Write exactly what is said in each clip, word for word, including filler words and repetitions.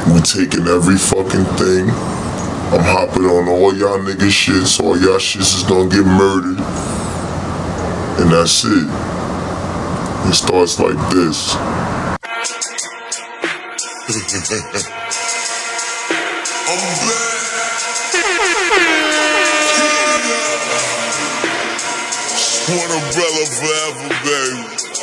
We taking every fucking thing. I'm hopping on all y'all niggas shit, so all y'all shits is gonna get murdered. And that's it. It starts like this. I'm back. Portobello forever, baby.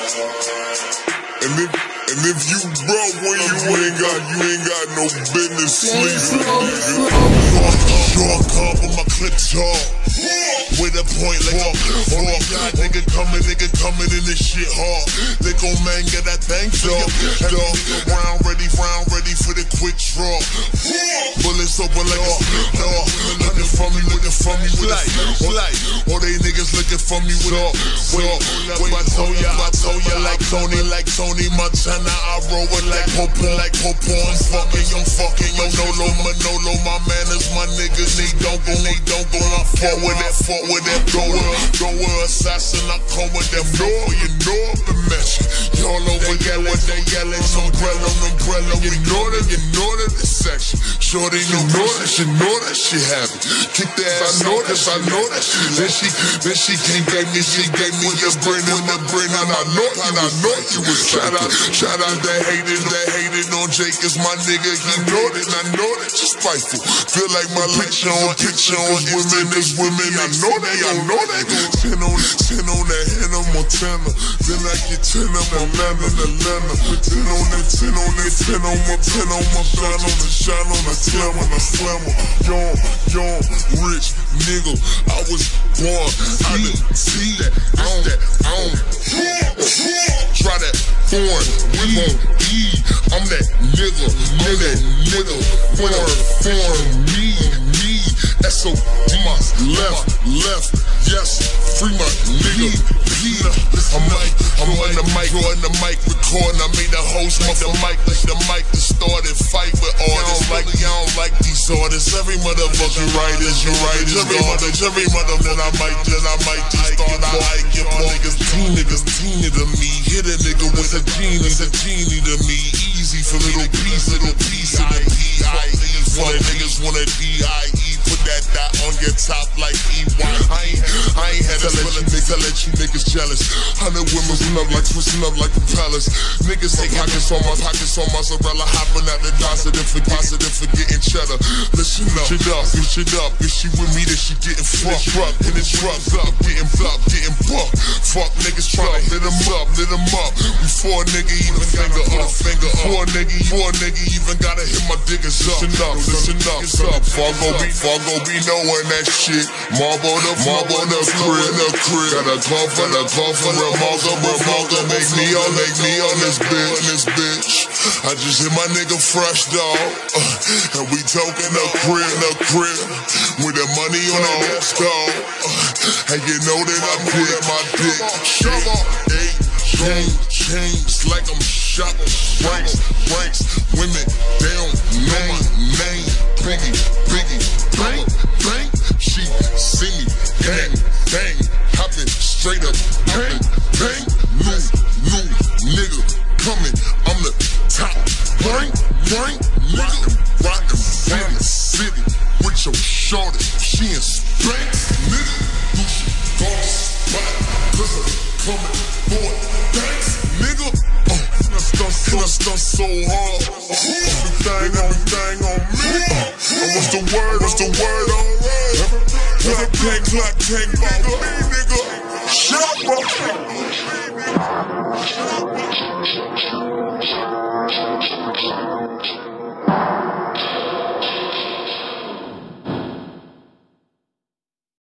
And if, and if you broke when you ain't got, you ain't got no business sleeping, nigga. Short car with my clip talk. With a point like a fork. Nigga coming, nigga coming in this shit hard. They gon' man get that thing dog. Dog, round ready, round ready for the quick draw. Bullets open like a dog. Looking for me, looking for me with a flight. All they niggas looking for me with a wait. Wait, I told ya, I told ya like Tony, like Tony Montana. I roll it like Popo, like Popo. I'm fucking, I'm fucking, yo Nolo, Manolo. My manners, my niggas, they don't go, they don't go. I fought with that, fought with that. Goer, goer, assassin. I come with that floor. You know I've been messing. Y'all over yelling, they yelling. Umbrella, umbrella. You know that, you know that this section. Shorty, you know that, you know that shit happen. Kick the ass, I know that, I know that shit. Then she, then she came, gave me, she gave me the brain and the brain. And I know, and I know you was shout out, shout out that hated, that hated on Jake is my nigga. He know that, I know that you're spiteful. Feel like my picture on, picture on women is women. I know that, I know that. Ten on, ten on that Hannah Montana. Then I get ten on my man in Atlanta. Ten on that, ten on that, ten on my, ten on my shine on the shine on the slam on the slammer. Young, young, rich nigga. I was born out of T. I don't, I don't try that foreign. We won't eat. I'm that nigga. I'm that nigga. Foreign, foreign, me, me. S O D, left, left, yes, free my nigga. I'm like, I'm on the mic, on the mic, recording. I made the host make the mic, like the mic to start and fight with artists. Like, I don't like these artists. Every motherfucking writers, you writers, every mother, every mother that I might, that I might just start. I like it, all niggas, teen niggas, teeny to me. Hit a nigga with a genie, a genie to me. Easy for little piece, little piece of the P I E. Wanna niggas wanna D I E. Put that dot on your top like E Y. I ain't, I ain't had to let you niggas, I let you niggas jealous. Hundred women who up like twisting up like propellers. Niggas take pockets on my pockets on my umbrella, hopping out the positive for positive for getting cheddar. Listen up, shit up, get shit up. If she with me, then she getting fucked up. In the trucks up, getting up, getting bucked. Fuck niggas tryna hit them up, lit them up. Before a nigga even finger up, finger up. Before a nigga, before a nigga even gotta hit my diggers up. Listen up, listen up, up. Fargo be, Fargo be knowing that shit. Marble the, marble the crib, the crib. Gotta call for the call for the marker, marker. Make me on, make me on this bitch, this bitch. I just hit my nigga fresh dog, uh, and we toking the crib, the crib. With the money on the desk dog, uh, and you know that I'm dick, my dick. Shabba, eight, chain, chains like I'm Shabba. Ranks, ranks, women, they don't know my name. Biggie, Biggie, bang, bang. She see me, bang, bang. Hopping straight up, bang, bang. New, new nigga coming, I'm the top. Bang, bang, nigga. Rockin', rockin' city, city with your shorty. She in Spanx, nigga. Do she boss, right? Listen, coming for thanks, nigga. Oh, that's done so, that's done so hard. Everything, everything on me. Oh, what's the word? What's the word? Alright. What's a tank, black tank, nigga? Shabba.